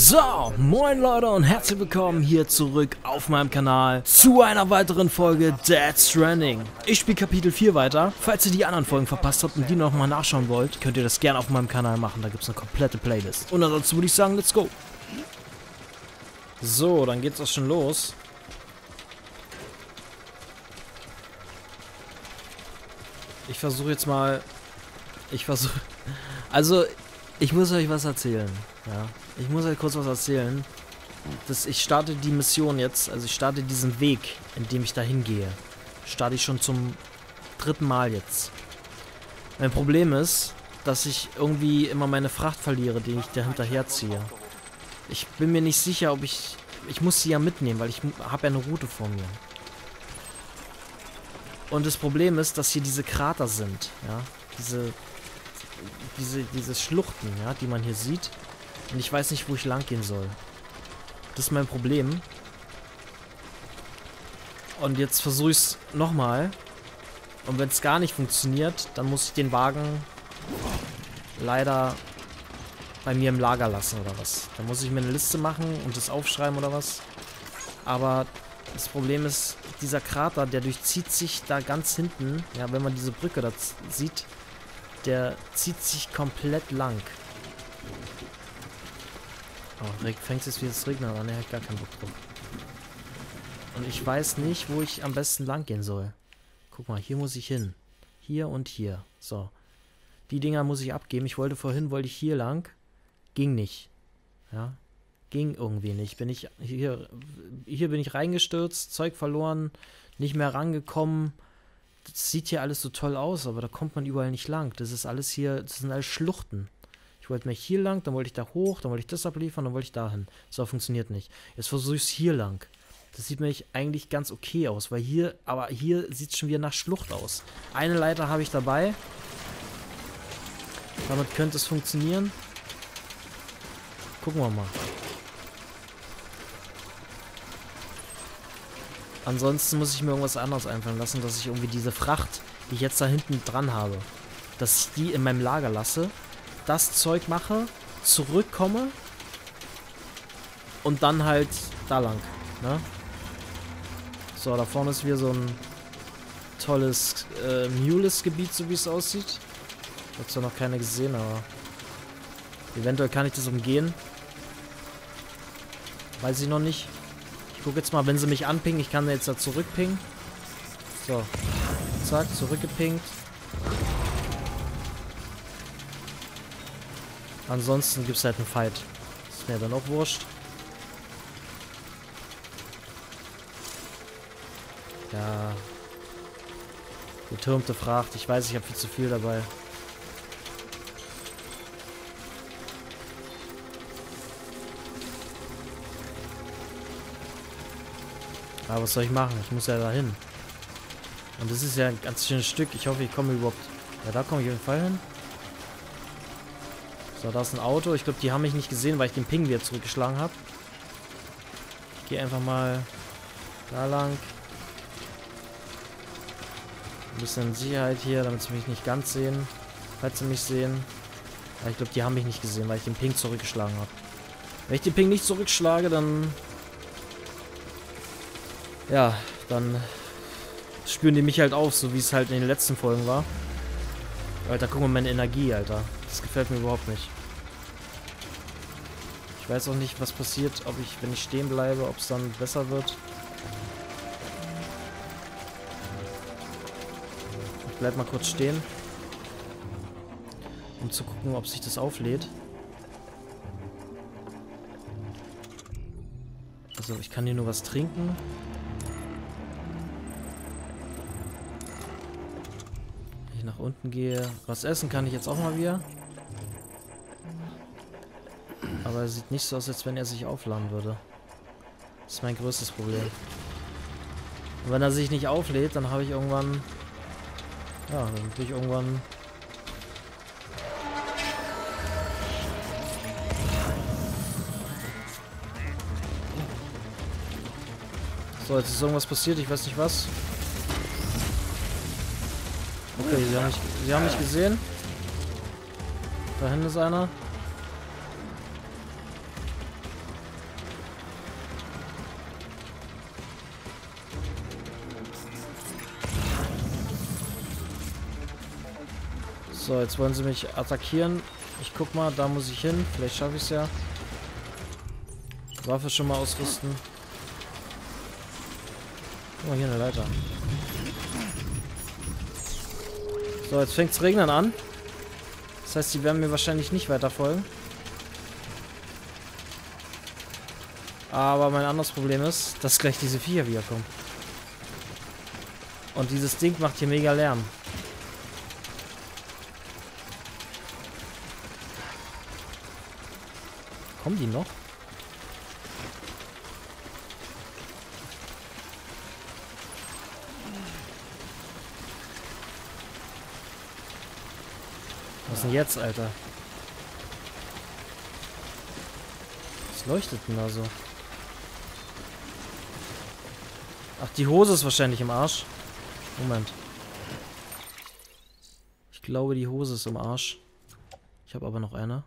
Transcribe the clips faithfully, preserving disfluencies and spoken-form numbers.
So, moin Leute und herzlich willkommen hier zurück auf meinem Kanal zu einer weiteren Folge Dead Stranding. Ich spiele Kapitel vier weiter. Falls ihr die anderen Folgen verpasst habt und die nochmal nachschauen wollt, könnt ihr das gerne auf meinem Kanal machen. Da gibt es eine komplette Playlist. Und ansonsten würde ich sagen, let's go. So, dann geht's auch schon los. Ich versuche jetzt mal... Ich versuche... Also, ich muss euch was erzählen. Ja, ich muss euch kurz was erzählen. Das, ich starte die Mission jetzt, also ich starte diesen Weg, in dem ich da hingehe. Starte ich schon zum dritten Mal jetzt. Mein Problem ist, dass ich irgendwie immer meine Fracht verliere, die ich da hinterher ziehe. Ich bin mir nicht sicher, ob ich... Ich muss sie ja mitnehmen, weil ich habe ja eine Route vor mir. Und das Problem ist, dass hier diese Krater sind, ja. Diese... Diese, diese Schluchten, ja, die man hier sieht. Und ich weiß nicht, wo ich lang gehen soll. Das ist mein Problem. Und jetzt versuche ich es nochmal. Und wenn es gar nicht funktioniert, dann muss ich den Wagen leider bei mir im Lager lassen oder was. Dann muss ich mir eine Liste machen und das aufschreiben oder was. Aber das Problem ist, dieser Krater, der durchzieht sich da ganz hinten. Ja, wenn man diese Brücke da sieht, der zieht sich komplett lang. Oh, fängt es jetzt wieder das Regnen an, ne, hab ich gar keinen Bock drauf. Und ich weiß nicht, wo ich am besten lang gehen soll. Guck mal, hier muss ich hin. Hier und hier. So. Die Dinger muss ich abgeben. Ich wollte vorhin, wollte ich hier lang. Ging nicht. Ja. Ging irgendwie nicht. Bin ich hier, hier bin ich reingestürzt, Zeug verloren, nicht mehr rangekommen. Das sieht hier alles so toll aus, aber da kommt man überall nicht lang. Das ist alles hier, das sind alles Schluchten. Ich wollte mir hier lang, dann wollte ich da hoch, dann wollte ich das abliefern, dann wollte ich dahin. So, funktioniert nicht. Jetzt versuche ich es hier lang. Das sieht mir eigentlich ganz okay aus, weil hier, aber hier sieht es schon wieder nach Schlucht aus. Eine Leiter habe ich dabei. Damit könnte es funktionieren. Gucken wir mal. Ansonsten muss ich mir irgendwas anderes einfallen lassen, dass ich irgendwie diese Fracht, die ich jetzt da hinten dran habe, dass ich die in meinem Lager lasse, das Zeug mache, zurückkomme und dann halt da lang, ne? So, da vorne ist wieder so ein tolles äh, Mules-Gebiet, so wie es aussieht. Ich habe zwar noch keine gesehen, aber eventuell kann ich das umgehen. Weiß ich noch nicht. Ich gucke jetzt mal, wenn sie mich anpingen, ich kann jetzt da zurückpingen. So. Zack, zurückgepingt. Ansonsten gibt es halt einen Fight. Ist mir dann auch wurscht. Ja. Getürmte Fracht. Ich weiß, ich habe viel zu viel dabei. Aber was soll ich machen? Ich muss ja dahin. Und das ist ja ein ganz schönes Stück. Ich hoffe, ich komme überhaupt... Ja, da komme ich auf jeden Fall hin. So, da ist ein Auto. Ich glaube, die haben mich nicht gesehen, weil ich den Ping wieder zurückgeschlagen habe. Ich gehe einfach mal da lang. Ein bisschen Sicherheit hier, damit sie mich nicht ganz sehen. Falls sie mich sehen. Aber ich glaube, die haben mich nicht gesehen, weil ich den Ping zurückgeschlagen habe. Wenn ich den Ping nicht zurückschlage, dann... Ja, dann spüren die mich halt auf, so wie es halt in den letzten Folgen war. Alter, guck mal meine Energie, Alter. Das gefällt mir überhaupt nicht. Ich weiß auch nicht, was passiert, ob ich, wenn ich stehen bleibe, ob es dann besser wird. Ich bleib mal kurz stehen. Um zu gucken, ob sich das auflädt. Also, ich kann hier nur was trinken. Nach unten gehe. Was essen kann ich jetzt auch mal wieder. Aber es sieht nicht so aus, als wenn er sich aufladen würde. Das ist mein größtes Problem. Und wenn er sich nicht auflädt, dann habe ich irgendwann... Ja, dann bin ich irgendwann... So, jetzt ist irgendwas passiert, ich weiß nicht was. Okay, sie haben mich, sie haben mich gesehen. Da hinten ist einer. So, jetzt wollen sie mich attackieren. Ich guck mal, da muss ich hin. Vielleicht schaffe ich es ja. Waffe schon mal ausrüsten. Oh, hier eine Leiter. So, jetzt fängt es regnen an. Das heißt, die werden mir wahrscheinlich nicht weiter folgen. Aber mein anderes Problem ist, dass gleich diese Viecher wiederkommen. Und dieses Ding macht hier mega Lärm. Kommen die noch? Was ist denn jetzt, Alter? Was leuchtet denn da so? Ach, die Hose ist wahrscheinlich im Arsch. Moment. Ich glaube, die Hose ist im Arsch. Ich habe aber noch eine.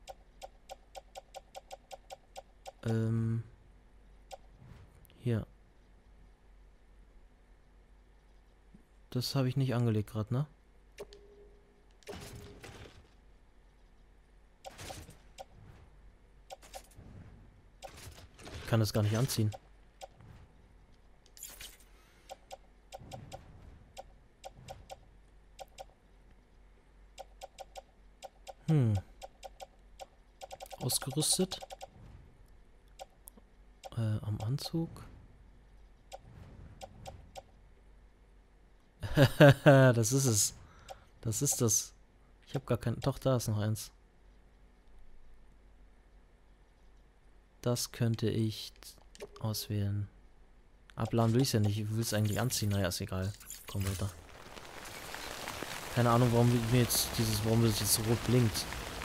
Ähm. Hier. Das habe ich nicht angelegt gerade, ne? Ich kann das gar nicht anziehen. Hm. Ausgerüstet. Äh, am Anzug. Das ist es. Das ist das. Ich habe gar kein... Doch, da ist noch eins. Das könnte ich auswählen. Abladen will ich ja nicht. Ich will es eigentlich anziehen. Naja, ist egal. Komm weiter. Keine Ahnung, warum mir jetzt dieses... Warum das jetzt so rot blinkt.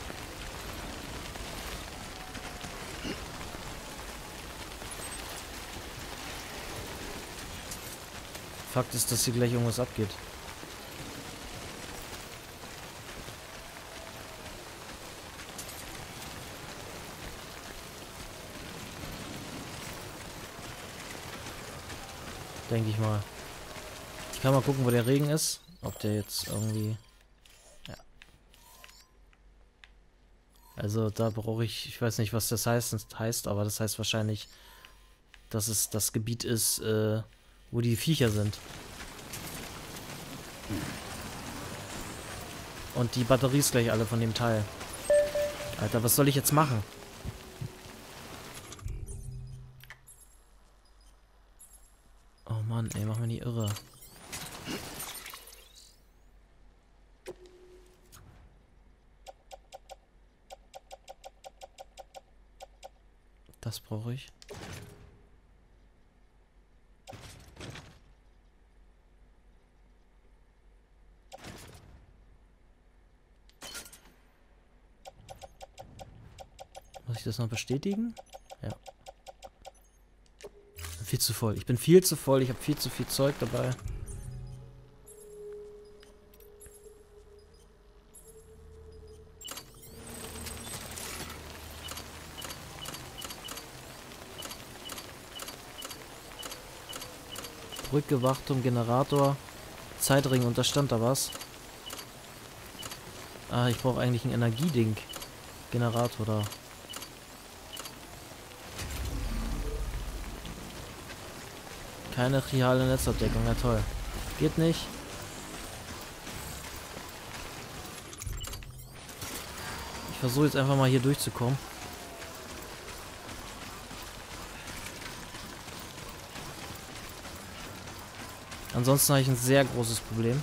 Fakt ist, dass hier gleich irgendwas abgeht. Denke ich mal. Ich kann mal gucken, wo der Regen ist. Ob der jetzt irgendwie... Ja. Also da brauche ich... Ich weiß nicht, was das heißt, das heißt, aber das heißt wahrscheinlich, dass es das Gebiet ist, äh, wo die Viecher sind. Und die Batterie ist gleich alle von dem Teil. Alter, was soll ich jetzt machen? Oh Mann, ey, mach mir nicht irre. Das brauche ich. Muss ich das noch bestätigen? Ja. Viel zu voll. Ich bin viel zu voll. Ich habe viel zu viel Zeug dabei. Brücke, Wachturm, Generator, Zeitring, und da stand da was. Ah, ich brauche eigentlich ein Energieding. Generator da. Keine reale Netzabdeckung, ja toll. Geht nicht. Ich versuche jetzt einfach mal hier durchzukommen. Ansonsten habe ich ein sehr großes Problem.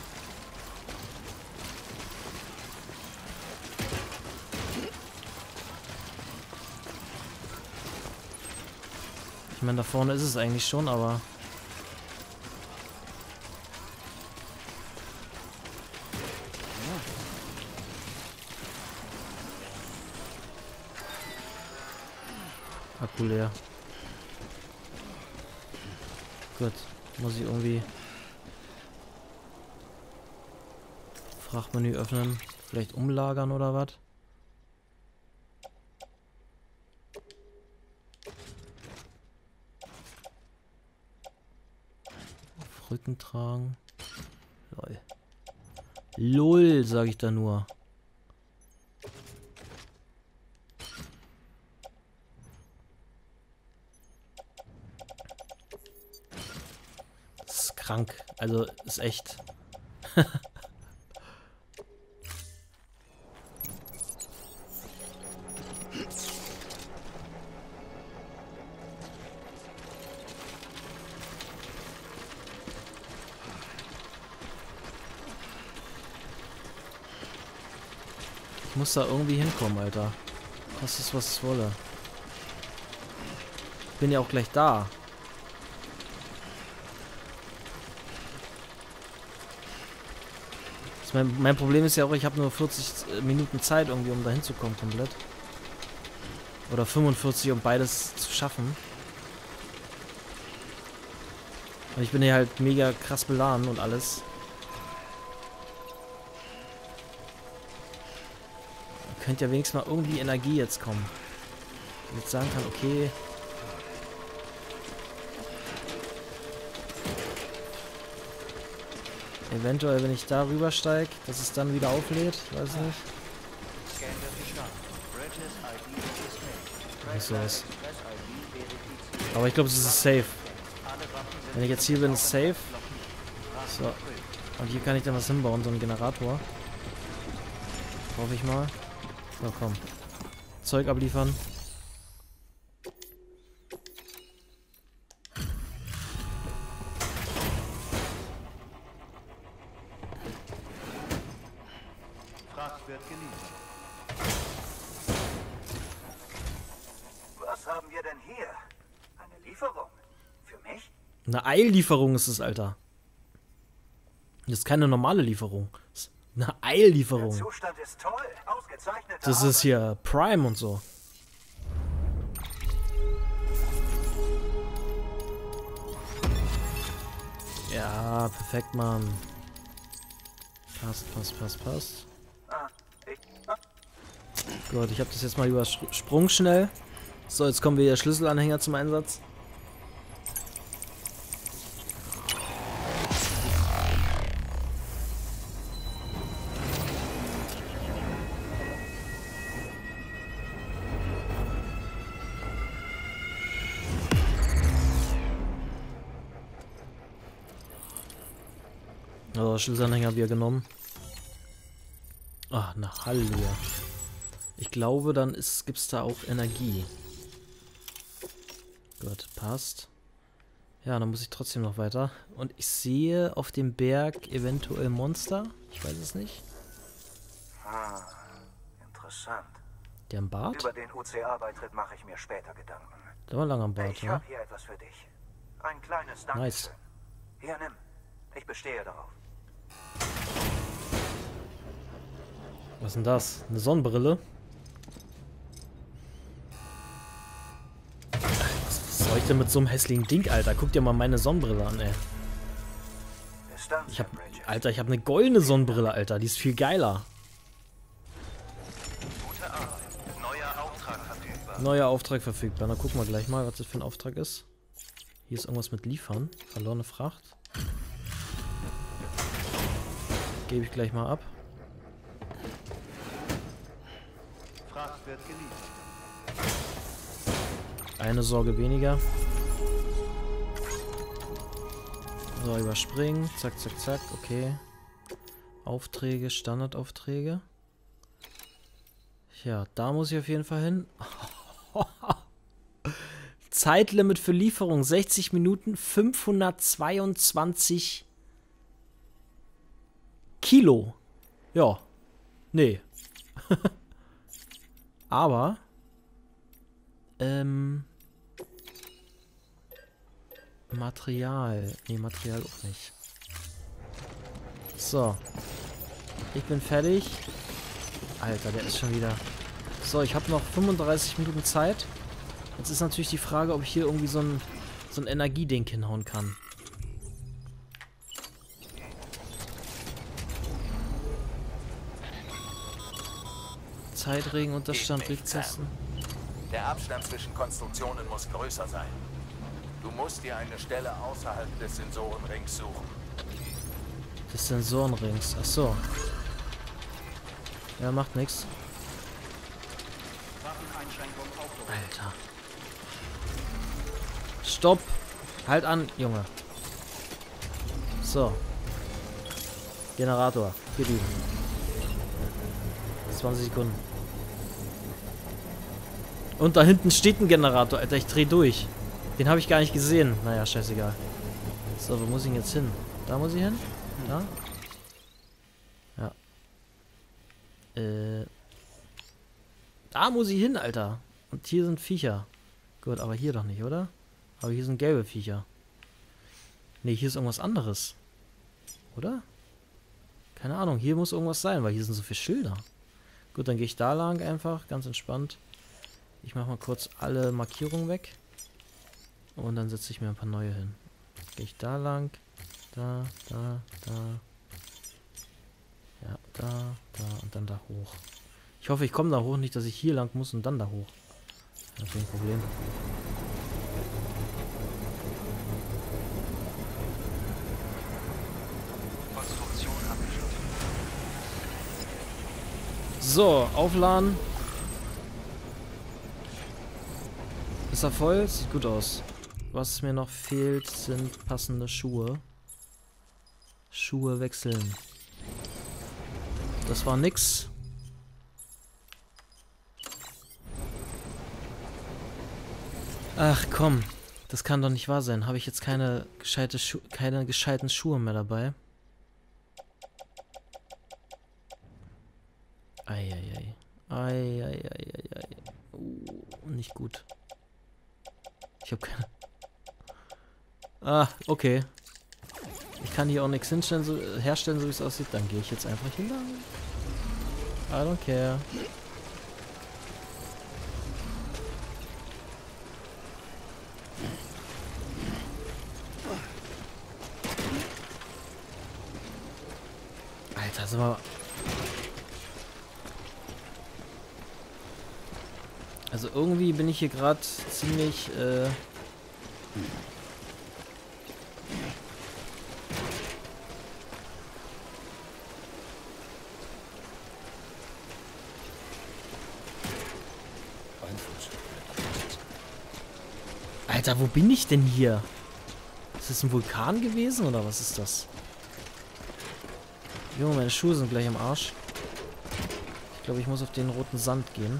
Ich meine, da vorne ist es eigentlich schon, aber... Akku leer. Gut, muss ich irgendwie... Frachtmenü öffnen. Vielleicht umlagern oder was? Auf Rücken tragen. Lol. Lol, sage ich da nur. Das ist krank. Also, ist echt. Ich muss da irgendwie hinkommen, Alter. Das ist, was es wolle. Ich bin ja auch gleich da. Das mein, mein Problem ist ja auch, ich habe nur vierzig Minuten Zeit irgendwie, um da hinzukommen komplett. Oder fünfundvierzig, um beides zu schaffen. Und ich bin hier halt mega krass beladen und alles. Könnte ja wenigstens mal irgendwie Energie jetzt kommen. Ich jetzt sagen kann, okay. Eventuell, wenn ich da rübersteige, dass es dann wieder auflädt. Ich weiß nicht. Nicht so was. Aber ich glaube, es ist safe. Wenn ich jetzt hier bin, ist safe. So. Und hier kann ich dann was hinbauen, so einen Generator. Hoffe ich mal. So, komm. Zeug abliefern. Fracht wird geliefert. Was haben wir denn hier? Eine Lieferung? Für mich? Eine Eillieferung ist es, Alter. Das ist keine normale Lieferung. Das ist eine Eillieferung. Der Zustand ist toll. Ausgezeichnete Das ist hier Prime und so. Ja, perfekt, Mann. Passt, passt, passt, passt. Ah, ich, ah. Gut, ich habe das jetzt mal übersprungen schnell. So, jetzt kommen wir der Schlüsselanhänger zum Einsatz. Oh, Schlüsselanhänger wieder genommen. Ah, eine Halleluja. Ich glaube, dann gibt es da auch Energie. Gut, passt. Ja, dann muss ich trotzdem noch weiter. Und ich sehe auf dem Berg eventuell Monster. Ich weiß es nicht. Ah, interessant. Der am Bart? Über den U C A-Beitritt mache ich mir später Gedanken. Der war lang am Bart, Ich oder? habe hier etwas für dich. Ein kleines Dankeschön. Nice. Hier, nimm. Ich bestehe darauf. Was ist denn das? Eine Sonnenbrille? Was soll ich denn mit so einem hässlichen Ding, Alter? Guck dir mal meine Sonnenbrille an, ey. Bis dann, Ich hab, Sam Bridges. Alter, ich habe eine goldene Sonnenbrille, Alter. Die ist viel geiler. Gute Arbeit. Neuer Auftrag verfügbar. Neuer Auftrag verfügbar. Dann gucken wir gleich mal, was das für ein Auftrag ist. Hier ist irgendwas mit Liefern. Verlorene Fracht. Gebe ich gleich mal ab. Fracht wird geliefert. Eine Sorge weniger. So, überspringen. Zack, zack, zack. Okay. Aufträge, Standardaufträge. Ja, da muss ich auf jeden Fall hin. Zeitlimit für Lieferung sechzig Minuten, fünfhundertzweiundzwanzig Kilo. Ja. Nee. Aber ähm Material. Nee, Material auch nicht. So. Ich bin fertig. Alter, der ist schon wieder... So, ich habe noch fünfunddreißig Minuten Zeit. Jetzt ist natürlich die Frage, ob ich hier irgendwie so ein, so ein Energieding hinhauen kann. Zeitregen, Unterstand, Richtkasten. Der Abstand zwischen Konstruktionen muss größer sein. Du musst dir eine Stelle außerhalb des Sensorenrings suchen. Das Sensoren rings. Ach so. Ja, macht nix. Alter. Stopp! Halt an, Junge. So. Generator. Gib ihm. zwanzig Sekunden. Und da hinten steht ein Generator. Alter, ich dreh durch. Den habe ich gar nicht gesehen. Naja, scheißegal. So, wo muss ich denn jetzt hin? Da muss ich hin? Da? Ja. Äh. Da muss ich hin, Alter. Und hier sind Viecher. Gut, aber hier doch nicht, oder? Aber hier sind gelbe Viecher. Ne, hier ist irgendwas anderes. Oder? Keine Ahnung, hier muss irgendwas sein, weil hier sind so viele Schilder. Gut, dann gehe ich da lang einfach, ganz entspannt. Ich mache mal kurz alle Markierungen weg. Und dann setze ich mir ein paar neue hin. Gehe ich da lang. Da, da, da. Ja, da, da und dann da hoch. Ich hoffe, ich komme da hoch, nicht, dass ich hier lang muss und dann da hoch. Das ist ein Problem. So, aufladen. Ist er voll? Sieht gut aus. Was mir noch fehlt, sind passende Schuhe. Schuhe wechseln. Das war nix. Ach komm, das kann doch nicht wahr sein. Habe ich jetzt keine gescheite Schu keine gescheiten Schuhe mehr dabei? Eieiei. Eieiei. Uh, nicht gut. Ich habe keine... Ah, okay. Ich kann hier auch nichts hinstellen, so, herstellen, so wie es aussieht. Dann gehe ich jetzt einfach hin. I don't care. Alter, sag mal... Also irgendwie bin ich hier gerade ziemlich, äh... Alter, wo bin ich denn hier? Ist das ein Vulkan gewesen oder was ist das? Junge, meine Schuhe sind gleich am Arsch. Ich glaube, ich muss auf den roten Sand gehen.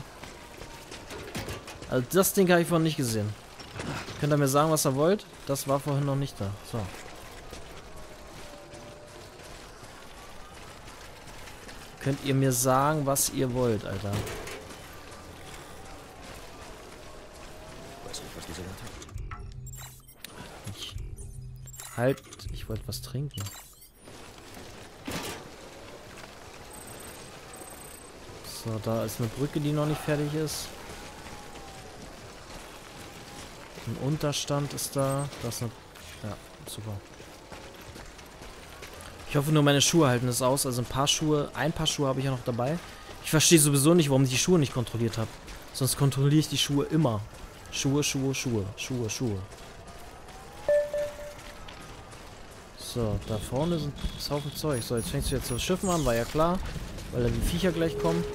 Also das Ding habe ich vorhin nicht gesehen. Könnt ihr mir sagen, was ihr wollt? Das war vorhin noch nicht da. So. Könnt ihr mir sagen, was ihr wollt, Alter? Weißt du, was diese Leute? Ich halt, ich wollte was trinken. So, da ist eine Brücke, die noch nicht fertig ist. Ein Unterstand ist da. Das ist eine... Ja, super. Ich hoffe nur, meine Schuhe halten es aus. Also ein paar Schuhe, ein paar Schuhe habe ich ja noch dabei. Ich verstehe sowieso nicht, warum ich die Schuhe nicht kontrolliert habe. Sonst kontrolliere ich die Schuhe immer. Schuhe, Schuhe, Schuhe. Schuhe, Schuhe. So, da vorne sind ein Haufen Zeug. So, jetzt fängst du jetzt das Schiffen an, war ja klar. Weil dann die Viecher gleich kommen.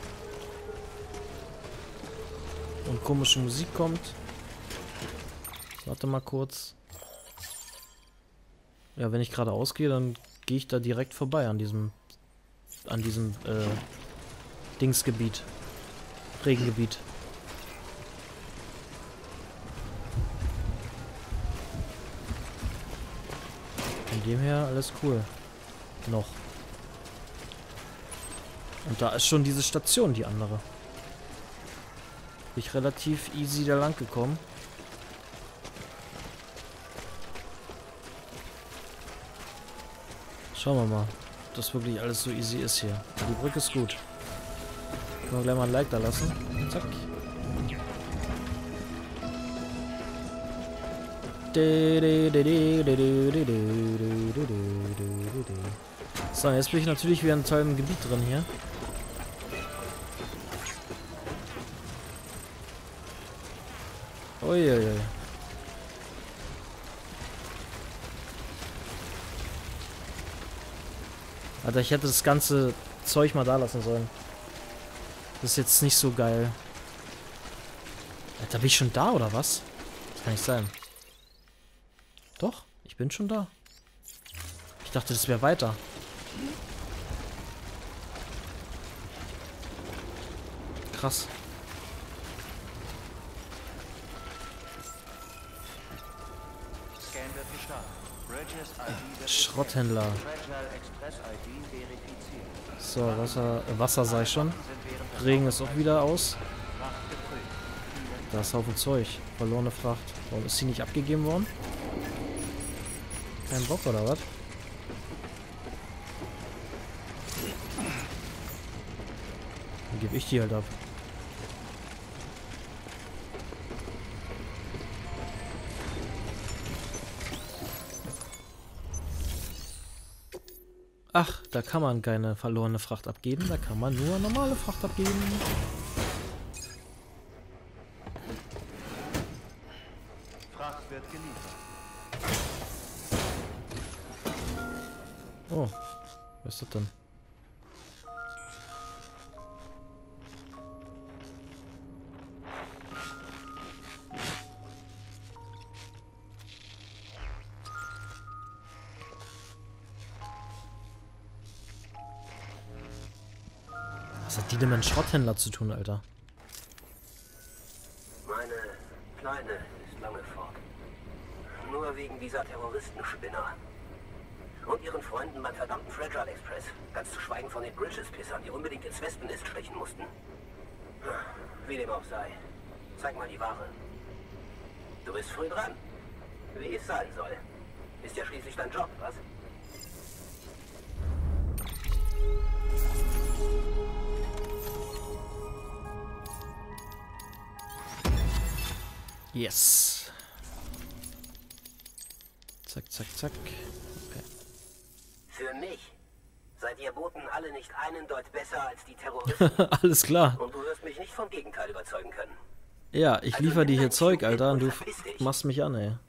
Und komische Musik kommt. Warte mal kurz. Ja, wenn ich gerade ausgehe, dann gehe ich da direkt vorbei an diesem an diesem äh, Dingsgebiet. Regengebiet. Von dem her alles cool. Noch. Und da ist schon diese Station, die andere. Bin ich relativ easy da lang gekommen. Schauen wir mal, ob das wirklich alles so easy ist hier. Die Brücke ist gut. Können wir gleich mal ein Like da lassen. Zack. So, jetzt bin ich natürlich wieder in tollem Gebiet drin hier. Uiuiui. Alter, ich hätte das ganze Zeug mal da lassen sollen. Das ist jetzt nicht so geil. Alter, bin ich schon da, oder was? Das kann nicht sein. Doch, ich bin schon da. Ich dachte, das wäre weiter. Krass. Scan wird gestartet. Bridges I D wird Schrotthändler. Fragile Express I D verifiziert. So, Wasser, äh, Wasser sei schon. Sind während des Regen ist auch wieder aus. Fracht geprüft. Da ist Haufen Zeug. Verlorene Fracht. Warum ist sie nicht abgegeben worden? Kein Bock, oder was? Dann gebe ich die halt ab. Ach, da kann man keine verlorene Fracht abgeben. Da kann man nur normale Fracht abgeben. Fracht wird geliefert. Oh, was ist das denn? Was hat die denn mit einem Schrotthändler zu tun, Alter? Meine Kleine ist lange fort. Nur wegen dieser Terroristenspinner. Und ihren Freunden beim verdammten Fragile Express. Ganz zu schweigen von den Bridges-Pissern, die unbedingt ins Wespennest stechen mussten. Wie dem auch sei. Zeig mal die Ware. Du bist früh dran. Wie es sein soll. Ist ja schließlich dein Job, was? Yes. Zack, zack, zack. Okay. Für mich seid ihr Boten alle nicht einen Deut besser als die Terroristen. Alles klar. Und du wirst mich nicht vom Gegenteil überzeugen können. Ja, ich Also liefere dir nimm hier dein Zeug, Cube Alter, und und du verpiss dich. machst mich an, ey.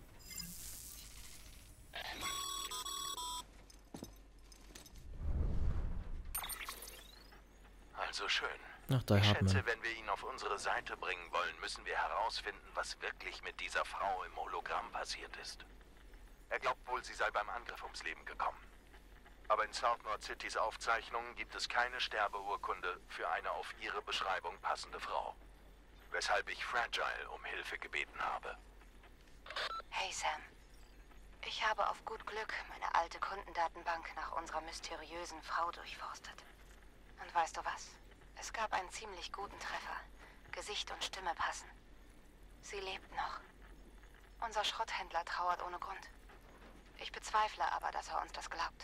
Also schön. Ach, da Ich hat schätze, man. wenn wir ihn auf unsere Seite bringen wollen, müssen wir herausfinden, was wirklich mit dieser Frau im Hologramm passiert ist. Er glaubt wohl, sie sei beim Angriff ums Leben gekommen. Aber in South North Citys Aufzeichnungen gibt es keine Sterbeurkunde für eine auf ihre Beschreibung passende Frau. Weshalb ich Fragile um Hilfe gebeten habe. Hey Sam. Ich habe auf gut Glück meine alte Kundendatenbank nach unserer mysteriösen Frau durchforstet. Und weißt du was? Es gab einen ziemlich guten Treffer. Gesicht und Stimme passen. Sie lebt noch. Unser Schrotthändler trauert ohne Grund. Ich bezweifle aber, dass er uns das glaubt.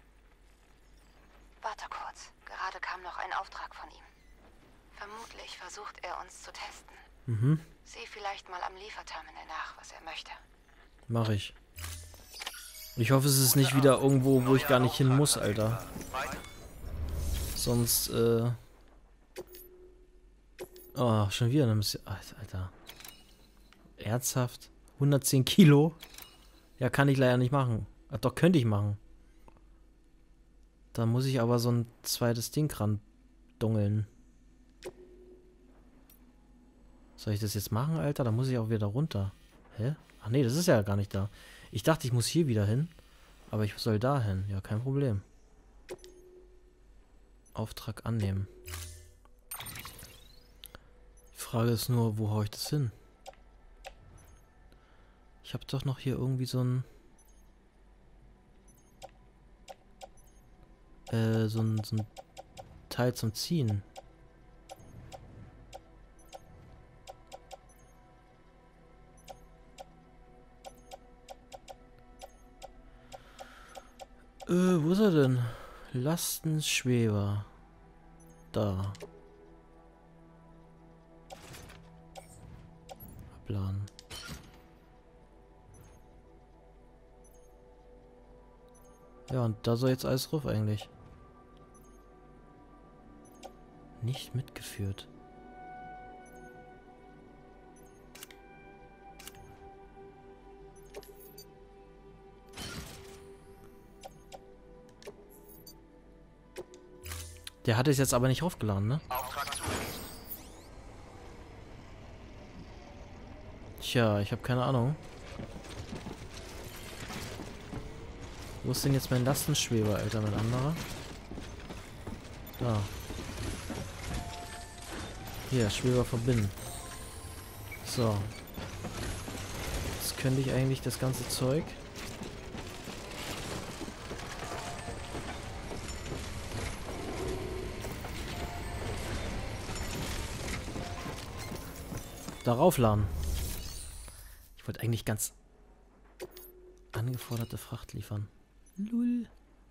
Warte kurz. Gerade kam noch ein Auftrag von ihm. Vermutlich versucht er uns zu testen. Mhm, Sieh vielleicht mal am Lieferterminal nach, was er möchte. mach ich. Ich hoffe, es ist nicht wieder irgendwo, wo ich gar nicht hin muss, Alter. Sonst, äh... Oh, schon wieder eine Mission. Alter. Ernsthaft? hundertzehn Kilo? Ja, kann ich leider nicht machen. Ach, doch, könnte ich machen. Da muss ich aber so ein zweites Ding ran dungeln. Soll ich das jetzt machen, Alter? Da muss ich auch wieder runter. Hä? Ach nee, das ist ja gar nicht da. Ich dachte, ich muss hier wieder hin. Aber ich soll da hin. Ja, kein Problem. Auftrag annehmen. Die Frage ist nur, wo hau ich das hin? Ich habe doch noch hier irgendwie so ein... Äh, so ein, so ein Teil zum Ziehen. Äh, wo ist er denn? Lastenschweber. Da. Abladen. Ja, und da soll jetzt alles drauf eigentlich. Nicht mitgeführt. Der hat es jetzt aber nicht aufgeladen, ne? Auftrag zugewiesen. Tja, ich habe keine Ahnung. Wo ist denn jetzt mein Lastenschweber, Alter, mein anderer? Da. Hier, Schweber verbinden. So. Jetzt könnte ich eigentlich das ganze Zeug... darauf laden. Ich wollte eigentlich ganz angeforderte Fracht liefern. Lull.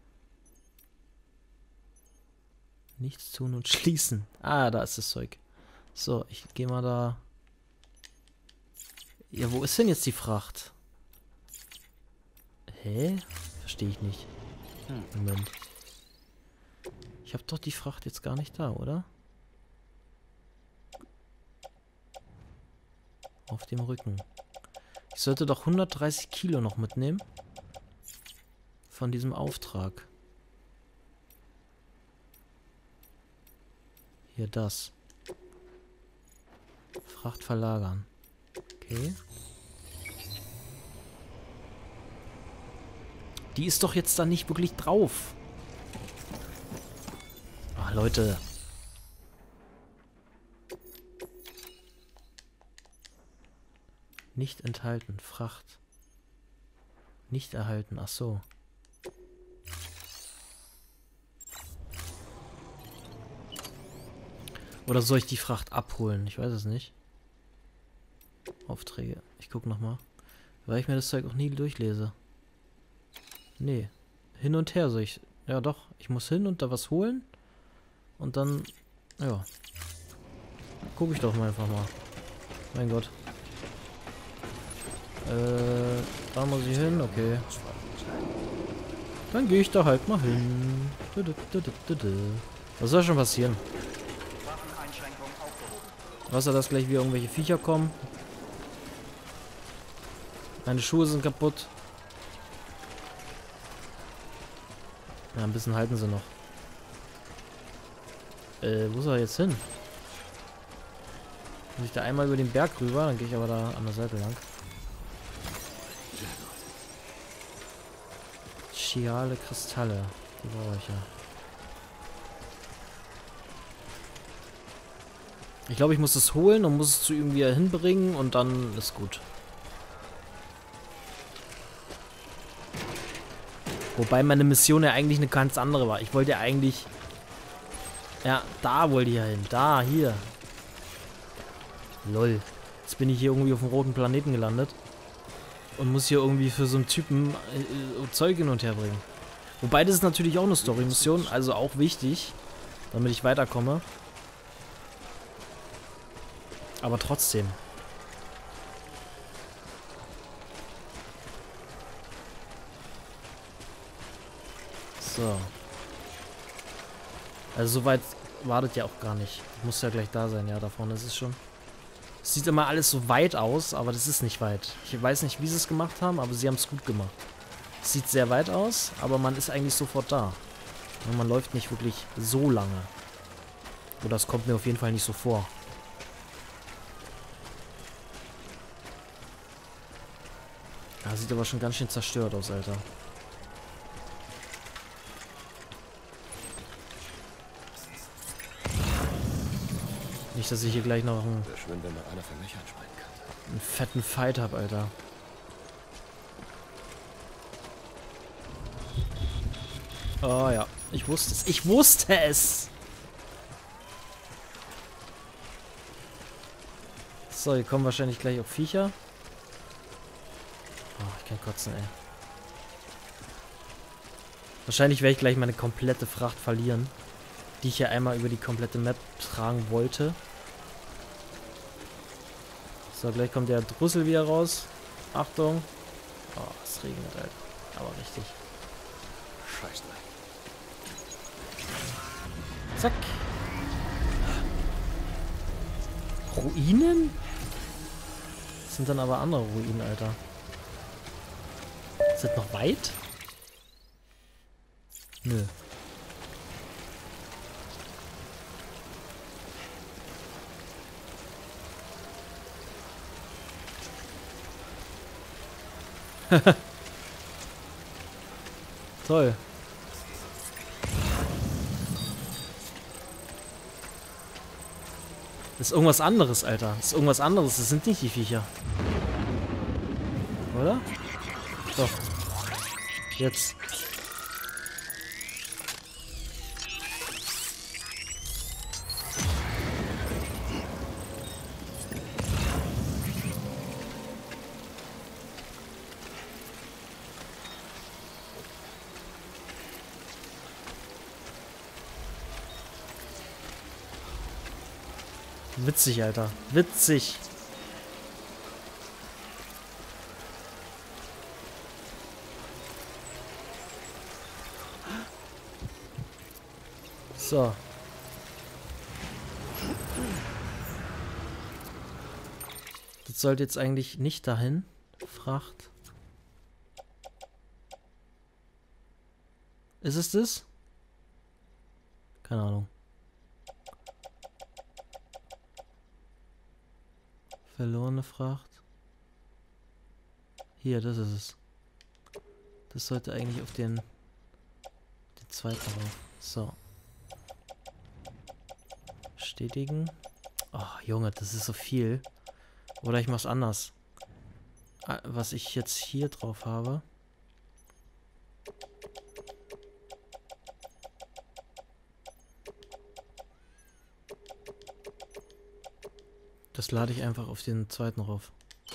Nichts tun und schließen. Ah, da ist das Zeug. So, ich gehe mal da. Ja, wo ist denn jetzt die Fracht? Hä? Verstehe ich nicht. Moment. Ich habe doch die Fracht jetzt gar nicht da, oder? Auf dem Rücken. Ich sollte doch hundertdreißig Kilo noch mitnehmen. Von diesem Auftrag. Hier das. Fracht verlagern. Okay. Die ist doch jetzt da nicht wirklich drauf. Ah, Leute. Nicht enthalten. Fracht. Nicht erhalten. Ach so. Oder soll ich die Fracht abholen? Ich weiß es nicht. Aufträge. Ich gucke nochmal. Weil ich mir das Zeug auch nie durchlese. Nee. Hin und her soll ich... Ja doch. Ich muss hin und da was holen. Und dann... Ja. Gucke ich doch mal einfach mal. Mein Gott. Äh, da muss ich hin, okay. Dann gehe ich da halt mal hin. Was soll schon passieren? Außer dass gleich wieder irgendwelche Viecher kommen. Meine Schuhe sind kaputt. Ja, ein bisschen halten sie noch. Äh, wo soll er jetzt hin? Muss ich da einmal über den Berg rüber, dann gehe ich aber da an der Seite lang. Chiale Kristalle. Die brauche ich ja. Ich glaube, ich muss es holen und muss es zu ihm wieder hinbringen und dann ist gut. Wobei meine Mission ja eigentlich eine ganz andere war. Ich wollte ja eigentlich... Ja, da wollte ich ja hin. Da, hier. Lol. Jetzt bin ich hier irgendwie auf dem roten Planeten gelandet. Und muss hier irgendwie für so einen Typen äh, Zeug hin und her bringen. Wobei das ist natürlich auch eine Story-Mission, also auch wichtig, damit ich weiterkomme. Aber trotzdem. So. Also soweit wartet ja auch gar nicht. Muss ja gleich da sein, ja, da vorne ist es schon. Es sieht immer alles so weit aus, aber das ist nicht weit. Ich weiß nicht, wie sie es gemacht haben, aber sie haben es gut gemacht. Es sieht sehr weit aus, aber man ist eigentlich sofort da. Und man läuft nicht wirklich so lange. Oder es kommt mir auf jeden Fall nicht so vor. Ja, sieht aber schon ganz schön zerstört aus, Alter. Nicht, dass ich hier gleich noch einen, einen fetten Fight habe, Alter. Oh ja, ich wusste es. Ich wusste es! So, hier kommen wahrscheinlich gleich auch Viecher. Oh, ich kann kotzen, ey. Wahrscheinlich werde ich gleich meine komplette Fracht verlieren, die ich ja einmal über die komplette Map tragen wollte. So, gleich kommt der Drussel wieder raus. Achtung. Oh, es regnet, Alter. Aber richtig. Scheiße. Zack. Ruinen? Das sind dann aber andere Ruinen, Alter. Ist das noch weit? Nö. Toll. Das ist irgendwas anderes, Alter. Das ist irgendwas anderes. Das sind nicht die Viecher. Oder? Doch. Jetzt. Witzig, Alter. Witzig. So. Das sollte jetzt eigentlich nicht dahin. Fracht. Ist es das? Keine Ahnung. Verlorene Fracht. Hier, das ist es. Das sollte eigentlich auf den, den zweiten rauf. So. Bestätigen. Oh, Junge, das ist so viel. Oder ich mach's anders. Was ich jetzt hier drauf habe. Das lade ich einfach auf den zweiten rauf.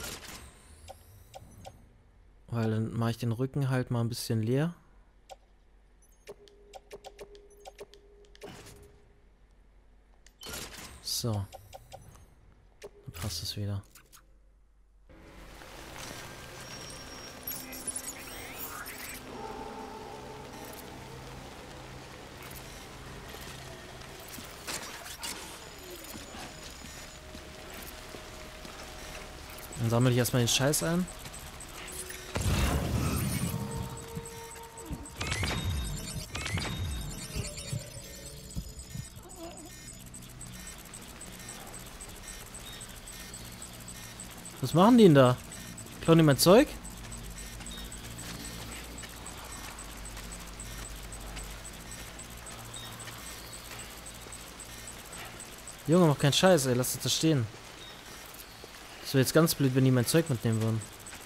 Weil dann mache ich den Rücken halt mal ein bisschen leer. So. Dann passt es wieder. Dann sammle ich erstmal den Scheiß ein. Was machen die denn da? Klauen die mein Zeug? Junge, mach keinen Scheiß, ey. Lass das da stehen. Das wäre jetzt ganz blöd, wenn die mein Zeug mitnehmen würden.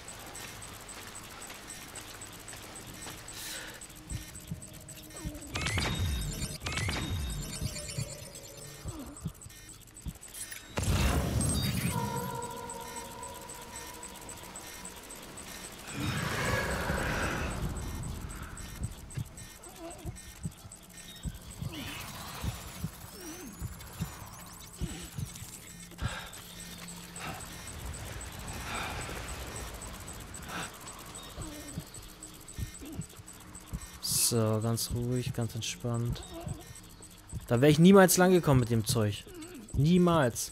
So, ganz ruhig, ganz entspannt. Da wäre ich niemals lang gekommen mit dem Zeug. Niemals.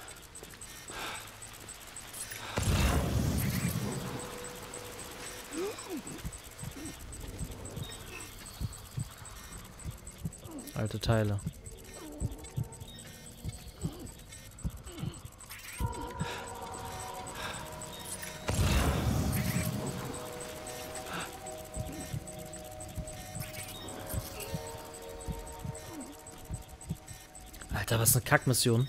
Alte Teile. Alter, was eine Kackmission.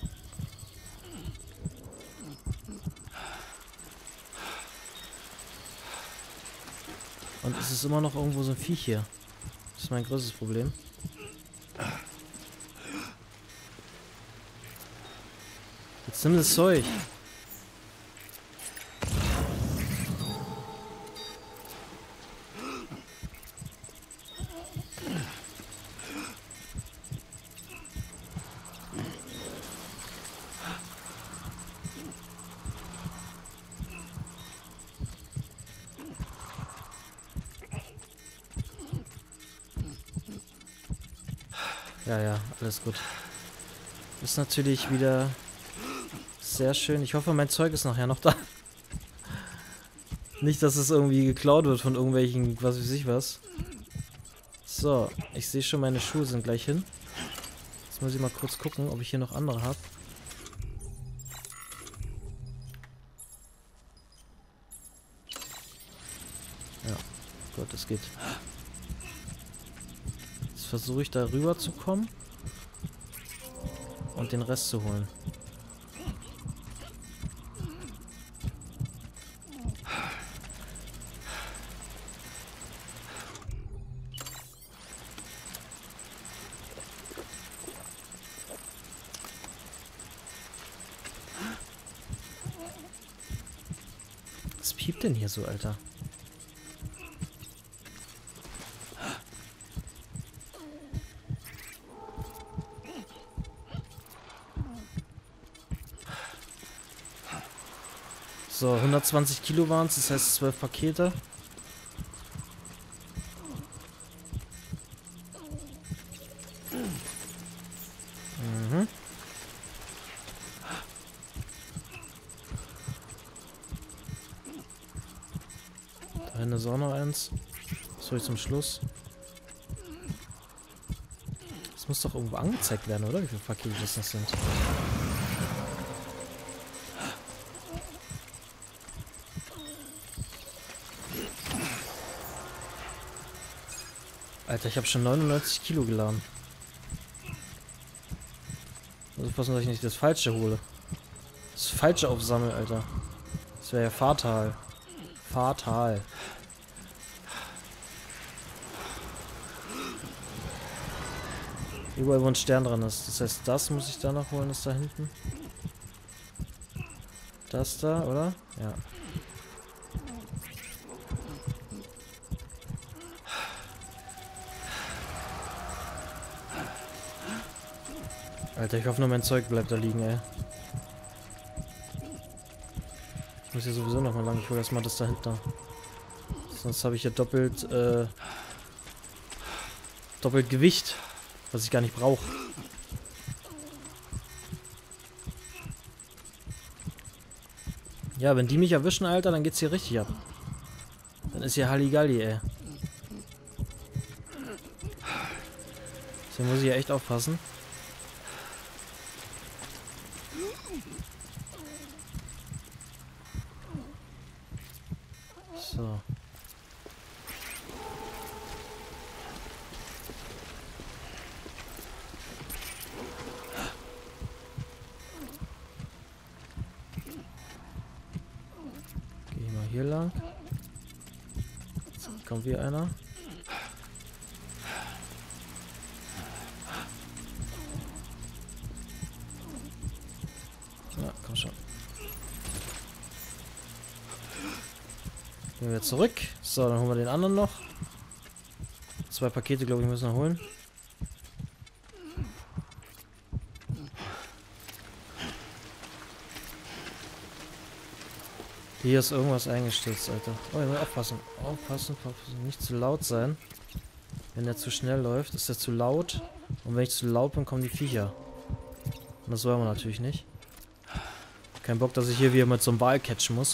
Und es ist immer noch irgendwo so ein Viech hier. Das ist mein größtes Problem. Jetzt nimm das Zeug. Ja, ja, alles gut. Ist natürlich wieder sehr schön. Ich hoffe, mein Zeug ist nachher noch da. Nicht, dass es irgendwie geklaut wird von irgendwelchen, was weiß ich was. So, ich sehe schon, meine Schuhe sind gleich hin. Jetzt muss ich mal kurz gucken, ob ich hier noch andere habe. gut, es geht. Jetzt versuche ich da rüber zu kommen und den Rest zu holen. Was piept denn hier so, Alter? So, hundertzwanzig Kilo waren es, das heißt zwölf Pakete. Mhm. Da hinten ist auch noch eins. Das hole ich zum Schluss. Das muss doch irgendwo angezeigt werden, oder? Wie viele Pakete das noch sind. Alter, ich habe schon neunundneunzig Kilo geladen. Also passen, dass ich nicht das Falsche hole. Das Falsche aufsammle, Alter. Das wäre ja fatal. Fatal. Überall, wo ein Stern dran ist. Das heißt, das muss ich da noch holen, ist da hinten. Das da, oder? Ja. Alter, ich hoffe nur, mein Zeug bleibt da liegen, ey. Ich muss hier sowieso noch mal lang. Ich hole erstmal das da hinten. Sonst habe ich ja doppelt, äh, doppelt Gewicht, was ich gar nicht brauche. Ja, wenn die mich erwischen, Alter, dann geht's hier richtig ab. Dann ist hier Halligalli, ey. Deswegen muss ich ja echt aufpassen. So. Gehe ich mal hier lang. Jetzt kommt wieder einer. Ja, komm schon. Gehen wir zurück. So, dann holen wir den anderen noch. Zwei Pakete, glaube ich, müssen wir holen. Hier ist irgendwas eingestürzt, Alter. Oh, ich muss aufpassen. Aufpassen, aufpassen. Nicht zu laut sein. Wenn der zu schnell läuft, ist er zu laut. Und wenn ich zu laut bin, kommen die Viecher. Und das wollen wir natürlich nicht. Kein Bock, dass ich hier wieder mit so einem Ball catchen muss.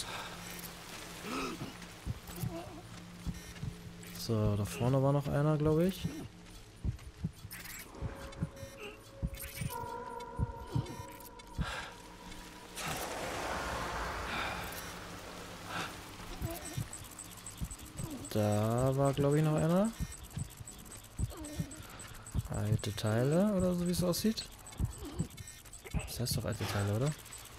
So, da vorne war noch einer, glaube ich. Da war, glaube ich, noch einer. Alte Teile oder so, wie es aussieht. Das heißt doch alte Teile, oder?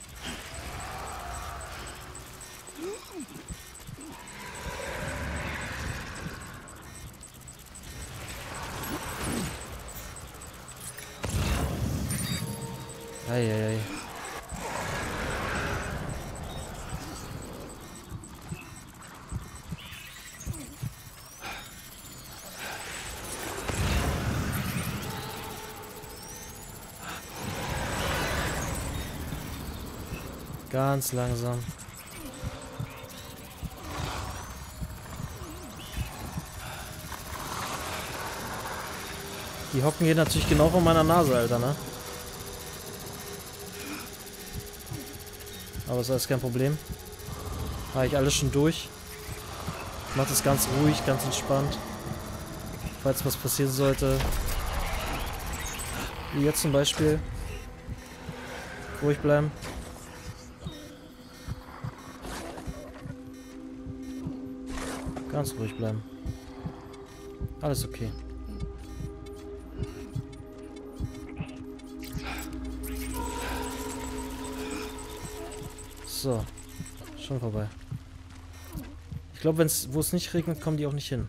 Eieiei. Ganz langsam. Die hocken hier natürlich genau vor meiner Nase, Alter, ne? Aber ist alles kein Problem. Habe ich alles schon durch. Ich mache das ganz ruhig, ganz entspannt. Falls was passieren sollte. Wie jetzt zum Beispiel. Ruhig bleiben. Ganz ruhig bleiben. Alles okay. So. Schon vorbei. Ich glaube, wenn's, wo es nicht regnet, kommen die auch nicht hin.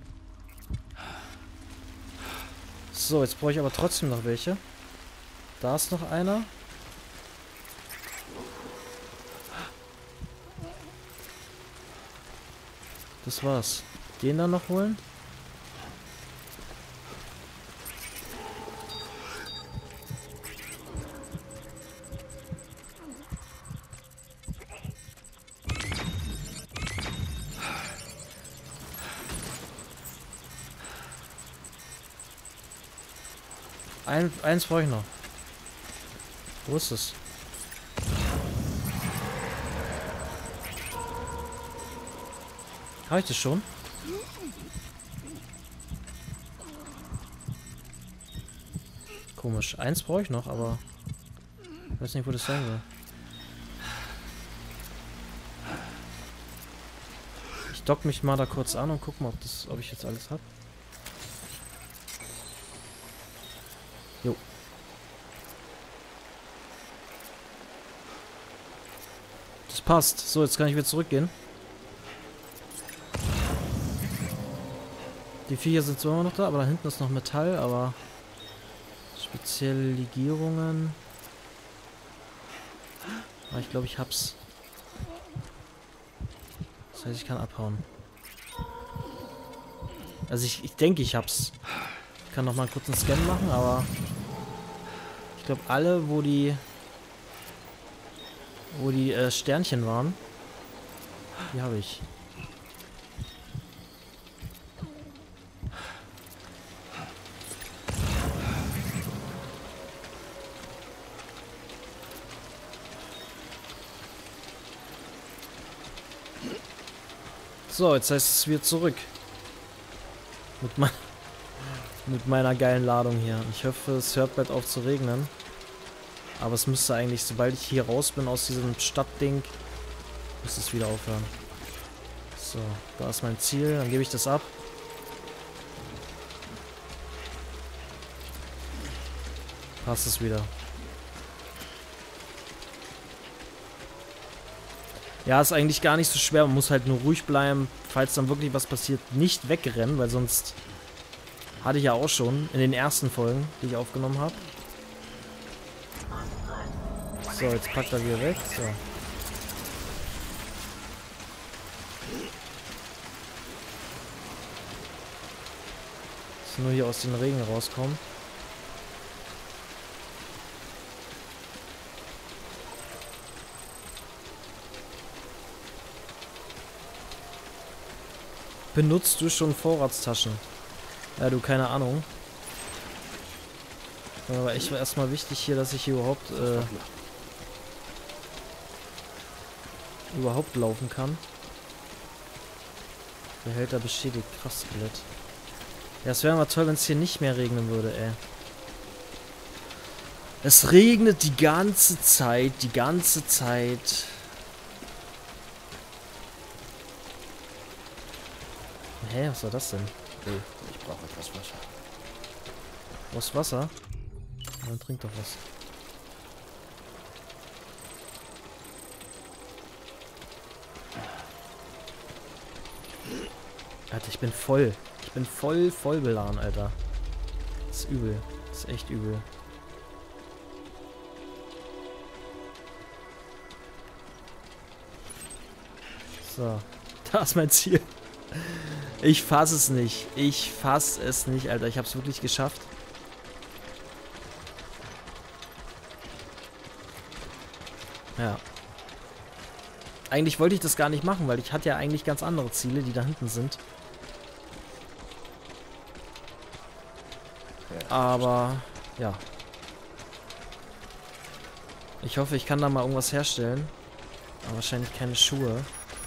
So, jetzt brauche ich aber trotzdem noch welche. Da ist noch einer. Das war's. Den dann noch holen. Ein, eins brauche ich noch. Wo ist es? Habe ich das schon? Komisch. Eins brauche ich noch, aber ich weiß nicht, wo das sein soll. Ich dock mich mal da kurz an und guck mal, ob, das, ob ich jetzt alles habe. Jo. Das passt. So, jetzt kann ich wieder zurückgehen. Die Viecher sind zwar immer noch da, aber da hinten ist noch Metall, aber spezielle Legierungen. Aber ich glaube, ich hab's. Das heißt, ich kann abhauen. Also ich, ich denke, ich hab's. Ich kann noch mal kurz einen Scan machen, aber ich glaube, alle, wo die wo die äh, Sternchen waren, die habe ich. So, jetzt heißt es wieder zurück. Mit, mein, mit meiner geilen Ladung hier. Ich hoffe, es hört bald auf zu regnen. Aber es müsste eigentlich, sobald ich hier raus bin aus diesem Stadtding, müsste es wieder aufhören. So, da ist mein Ziel. Dann gebe ich das ab. Passt es wieder. Ja, ist eigentlich gar nicht so schwer. Man muss halt nur ruhig bleiben, falls dann wirklich was passiert, nicht wegrennen, weil sonst hatte ich ja auch schon in den ersten Folgen, die ich aufgenommen habe. So, jetzt packt er wieder weg. So. Jetzt nur hier aus den Regen rauskommen. Benutzt du schon Vorratstaschen? Ja, du, keine Ahnung. Aber echt war erstmal wichtig hier, dass ich hier überhaupt äh, überhaupt laufen kann. Behälter beschädigt. Krass, Skelett. Ja, es wäre mal toll, wenn es hier nicht mehr regnen würde, ey. Es regnet die ganze Zeit, die ganze Zeit. Hä, was war das denn? Hey, ich brauche etwas Wasser. Was Wasser? Dann trink doch was. Alter, ich bin voll. Ich bin voll, voll beladen, Alter. Das ist übel. Das ist echt übel. So. Da ist mein Ziel. Ich fasse es nicht. Ich fasse es nicht, Alter. Ich habe es wirklich geschafft. Ja. Eigentlich wollte ich das gar nicht machen, weil ich hatte ja eigentlich ganz andere Ziele, die da hinten sind. Aber, ja. Ich hoffe, ich kann da mal irgendwas herstellen. Aber wahrscheinlich keine Schuhe.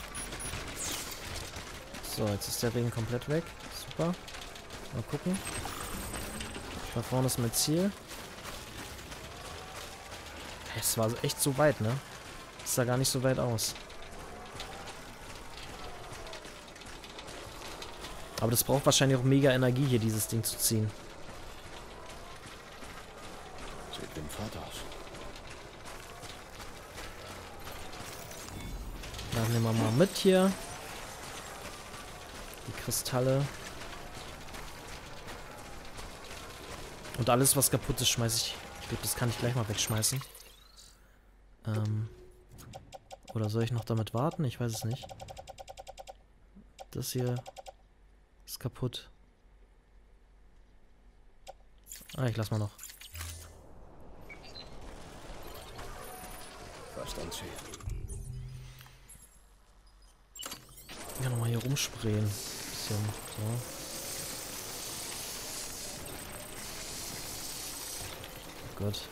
So, jetzt ist der Regen komplett weg. Super. Mal gucken. Da vorne ist mein Ziel. Es war echt so weit, ne? Es sah gar nicht so weit aus. Aber das braucht wahrscheinlich auch mega Energie, hier dieses Ding zu ziehen. Sieht wie ein Vater aus. Dann nehmen wir mal mit hier. Die Kristalle. Und alles, was kaputt ist, schmeiße ich. Ich glaube, das kann ich gleich mal wegschmeißen. Ähm. Oder soll ich noch damit warten? Ich weiß es nicht. Das hier ist kaputt. Ah, ich lass mal noch. Fast am Ziel. Ja, nochmal hier rumsprayen. Bisschen, so. Oh Gott.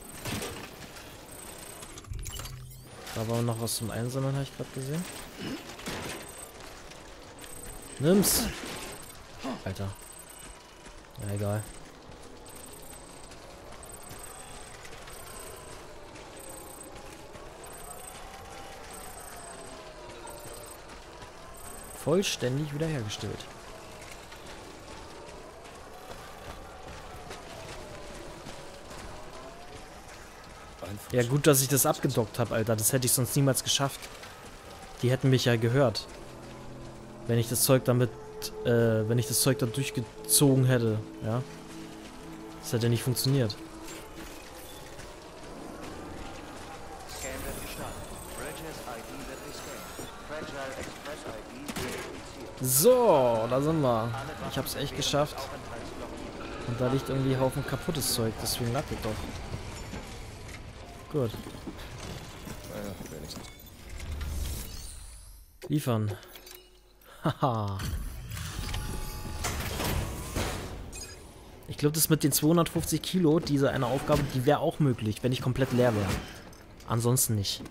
Da war noch was zum Einsammeln, habe ich gerade gesehen. Nimm's! Alter. Ja, egal. Vollständig wiederhergestellt. Ja, gut, dass ich das abgedockt habe, Alter. Das hätte ich sonst niemals geschafft. Die hätten mich ja gehört. Wenn ich das Zeug damit, äh, wenn ich das Zeug da durchgezogen hätte, ja. Das hätte nicht funktioniert. So, da sind wir. Ich hab's echt geschafft. Und da liegt irgendwie ein Haufen kaputtes Zeug, deswegen lag es doch. Gut. Naja, wenigstens. Liefern. Haha. Ich glaube, das mit den zweihundertfünfzig Kilo, diese eine Aufgabe, die wäre auch möglich, wenn ich komplett leer wäre. Ansonsten nicht.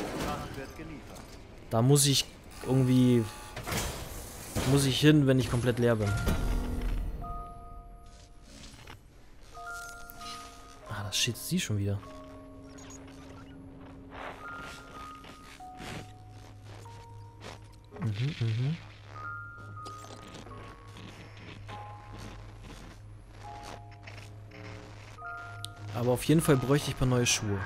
Da muss ich irgendwie... Muss ich hin, wenn ich komplett leer bin. Ah, das steht sie schon wieder. Mhm, mhm. Aber auf jeden Fall bräuchte ich ein paar neue Schuhe.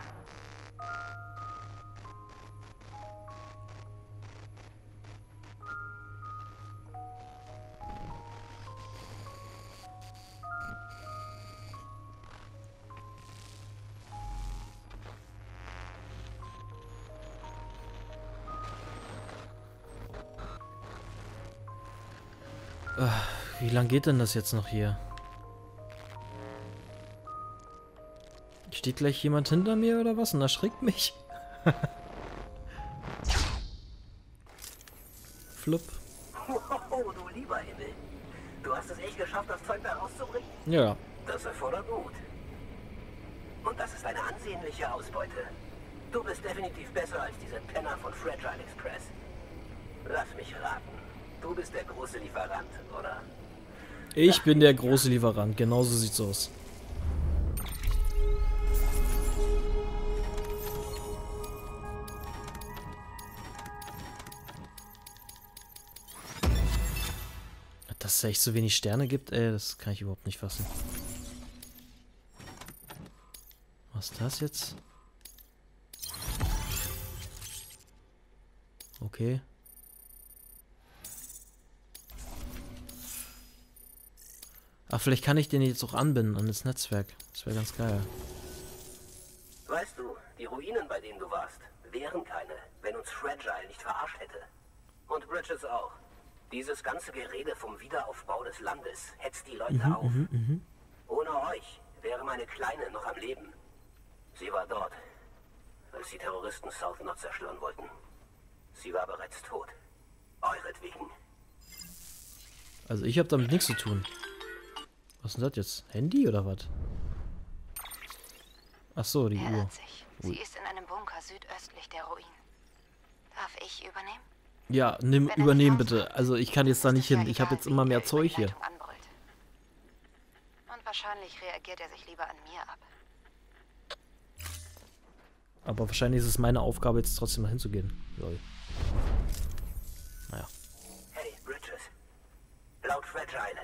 Wie lang geht denn das jetzt noch hier? Steht gleich jemand hinter mir oder was und erschrickt mich? Flupp. Oh, du lieber Himmel. Du hast es echt geschafft, das Zeug da rauszubringen? Ja. Das erfordert Mut. Und das ist eine ansehnliche Ausbeute. Du bist definitiv besser als diese Penner von Fragile Express. Lass mich raten. Du bist der große Lieferant, oder? Ich bin der große Lieferant. Genauso sieht's aus. Dass es echt so wenig Sterne gibt, ey, das kann ich überhaupt nicht fassen. Was ist das jetzt? Okay. Ach, vielleicht kann ich den jetzt auch anbinden an das Netzwerk. Das wäre ganz geil. Weißt du, die Ruinen, bei denen du warst, wären keine, wenn uns Fragile nicht verarscht hätte. Und Bridges auch. Dieses ganze Gerede vom Wiederaufbau des Landes hetzt die Leute Mhm, auf. mhm, mhm. Ohne euch wäre meine Kleine noch am Leben. Sie war dort, als die Terroristen South Knot zerstören wollten. Sie war bereits tot. Euretwegen. Also ich habe damit nichts zu tun. Was ist denn das jetzt? Handy oder was? Ach so, die Er Uhr. irrt sich. Sie ist in einem Bunker südöstlich der Ruinen. Darf ich übernehmen? Ja, nimm, Wenn er übernehmen nicht bitte. rauskommt, Also ich kann jetzt da ist nicht es ja hin. Ich habe egal, jetzt immer wie mehr er über Zeug die hier. Leitung anbrüllt. Und wahrscheinlich reagiert er sich lieber an mir ab. Aber wahrscheinlich ist es meine Aufgabe, jetzt trotzdem mal hinzugehen. Lol. Naja. Hey, Bridges.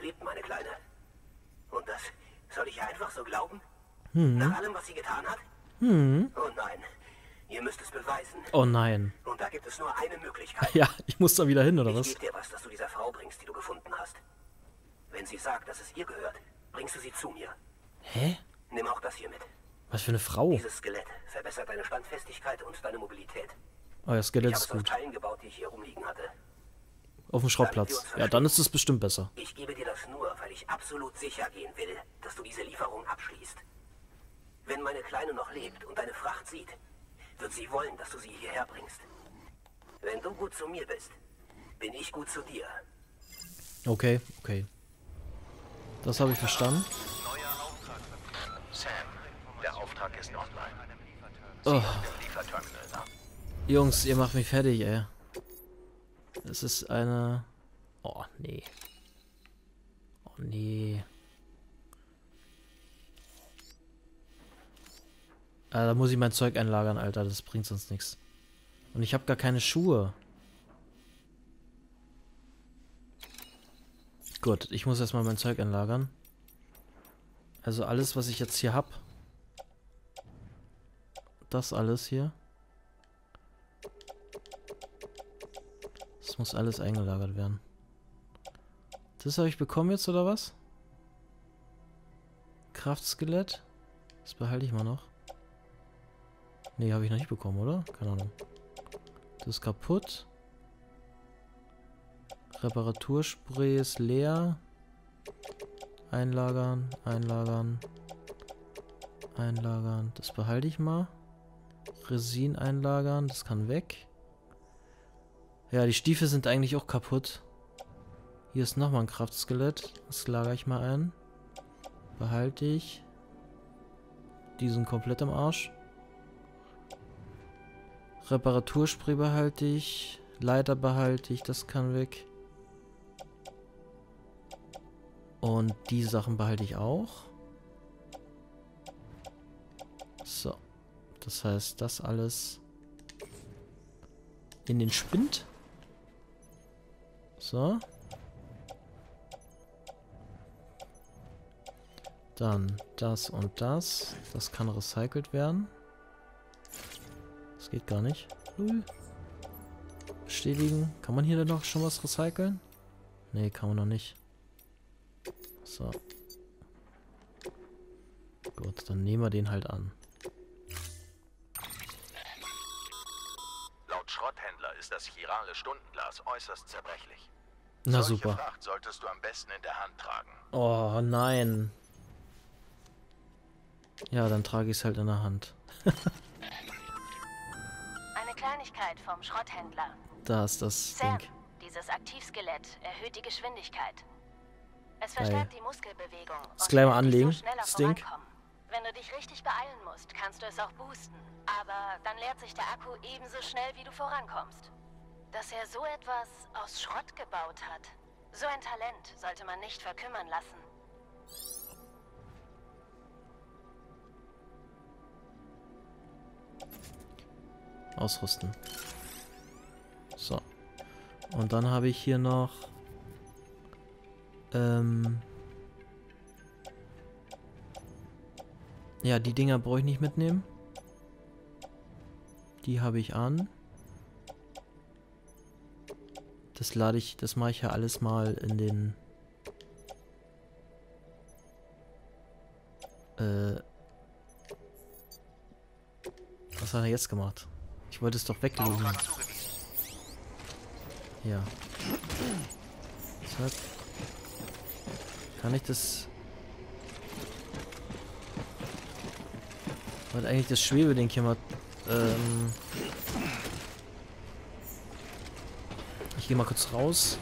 lebt meine Kleine. Und das soll ich ihr einfach so glauben? Hm. Nach allem, was sie getan hat? Hm. Oh nein, ihr müsst es beweisen. Oh nein. Und da gibt es nur eine Möglichkeit. Ja, ich muss da wieder hin, oder Ich was? gebe dir was, das du dieser Frau bringst, die du gefunden hast. Wenn sie sagt, dass es ihr gehört, bringst du sie zu mir. Hä? Nimm auch das hier mit. Was für eine Frau? Dieses Skelett verbessert deine Standfestigkeit und deine Mobilität. Oh, das Skelett Ich habe ist es aus gut. Teilen gebaut, die ich hier rumliegen hatte. Auf dem Schrottplatz. Ja, dann ist es bestimmt besser. Ich gebe dir das nur, weil ich absolut sicher gehen will, dass du diese Lieferung abschließt. Wenn meine Kleine noch lebt und deine Fracht sieht, wird sie wollen, dass du sie hierher bringst. Wenn du gut zu mir bist, bin ich gut zu dir. Okay, okay. Das habe ich verstanden. Neuer Auftrag. Sam, der Auftrag ist online. Oh, Lieferterminal nach. Jungs, ihr macht mich fertig, ey. Es ist eine... Oh, nee. Oh, nee. Ah, da muss ich mein Zeug einlagern, Alter. Das bringt sonst nichts. Und ich habe gar keine Schuhe. Gut, ich muss erstmal mein Zeug einlagern. Also alles, was ich jetzt hier habe. Das alles hier. Das muss alles eingelagert werden. Das habe ich bekommen jetzt, oder was? Kraftskelett. Das behalte ich mal noch. Nee, habe ich noch nicht bekommen, oder? Keine Ahnung. Das ist kaputt. Reparaturspray ist leer. Einlagern, einlagern. Einlagern. Das behalte ich mal. Resin einlagern, das kann weg. Ja, die Stiefel sind eigentlich auch kaputt. Hier ist nochmal ein Kraftskelett. Das lagere ich mal ein. Behalte ich. Die sind komplett am Arsch. Reparaturspray behalte ich. Leiter behalte ich, das kann weg. Und die Sachen behalte ich auch. So. Das heißt, das alles in den Spind. So. Dann das und das. Das kann recycelt werden. Das geht gar nicht. Null. Bestätigen. Kann man hier denn noch schon was recyceln? Nee, kann man noch nicht. So. Gut, dann nehmen wir den halt an. Laut Schrotthändler ist das chirale Stundenglas äußerst zerbrechlich. Na Solche super. Fracht solltest du am besten in der Hand tragen. Oh nein. Ja, dann trage ich es halt in der Hand. Eine Kleinigkeit vom Schrotthändler. Da ist das Sam, Ding. dieses Aktivskelett erhöht die Geschwindigkeit. Es Geil. verstärkt die Muskelbewegung. Das gleich mal und lässt dich anlegen, so schneller das Ding. vorankommen. Wenn du dich richtig beeilen musst, kannst du es auch boosten. Aber dann leert sich der Akku ebenso schnell, wie du vorankommst. Dass er so etwas aus Schrott gebaut hat. So ein Talent sollte man nicht verkümmern lassen. Ausrüsten. So. Und dann habe ich hier noch ähm ja, die Dinger brauche ich nicht mitnehmen. Die habe ich an. Das lade ich, das mache ich ja alles mal in den äh was hat er jetzt gemacht? Ich wollte es doch weglegen. Ja. Zack. Kann ich das... Ich wollte eigentlich das Schwebeding hier mal... Ähm ich gehe mal kurz raus.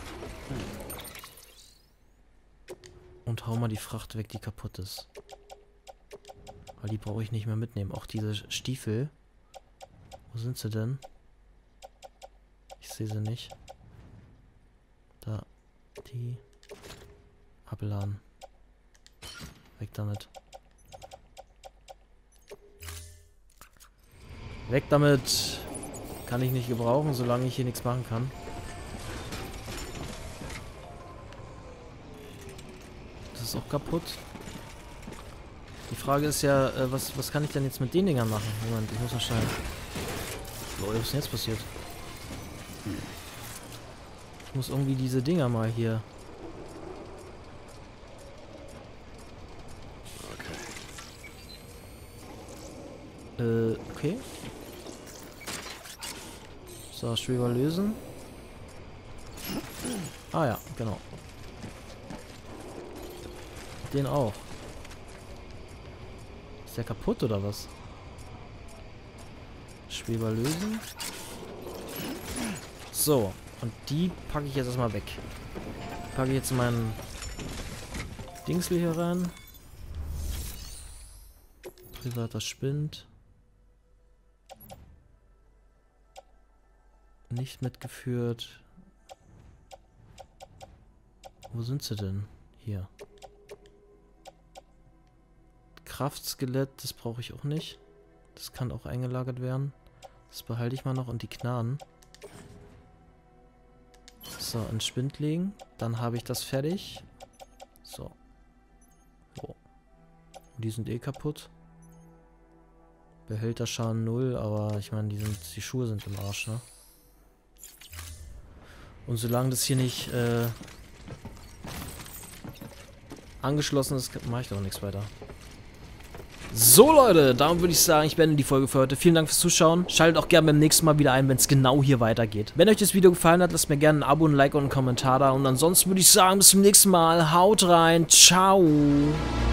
Und hau mal die Fracht weg, die kaputt ist. Weil die brauche ich nicht mehr mitnehmen. Auch diese Stiefel. Wo sind sie denn? Ich sehe sie nicht. Da. Die. Abladen. Weg damit. Weg damit! Kann ich nicht gebrauchen, solange ich hier nichts machen kann. Das ist auch kaputt. Die Frage ist ja, äh, was, was kann ich denn jetzt mit den Dingern machen? Moment, ich muss mal schauen. Leute, was ist denn jetzt passiert? Ich muss irgendwie diese Dinger mal hier... Äh, okay. So, Streamer lösen. Ah ja, genau. Den auch. Ist der kaputt oder was? Schweber lösen. So, und die packe ich jetzt erstmal weg. Packe ich jetzt meinen Dingsel hier rein. Privater Spind. Nicht mitgeführt. Wo sind sie denn? Hier. Kraftskelett, das brauche ich auch nicht. Das kann auch eingelagert werden. Das behalte ich mal noch. Und die Knarren. So, ins Spind legen. Dann habe ich das fertig. So. So. Die sind eh kaputt. Behälterschaden null, aber ich meine, die sind, die Schuhe sind im Arsch, ne? Und solange das hier nicht äh, angeschlossen ist, mache ich doch nichts weiter. So Leute, darum würde ich sagen, ich beende die Folge für heute. Vielen Dank fürs Zuschauen. Schaltet auch gerne beim nächsten Mal wieder ein, wenn es genau hier weitergeht. Wenn euch das Video gefallen hat, lasst mir gerne ein Abo, ein Like und einen Kommentar da. Und ansonsten würde ich sagen, bis zum nächsten Mal. Haut rein. Ciao.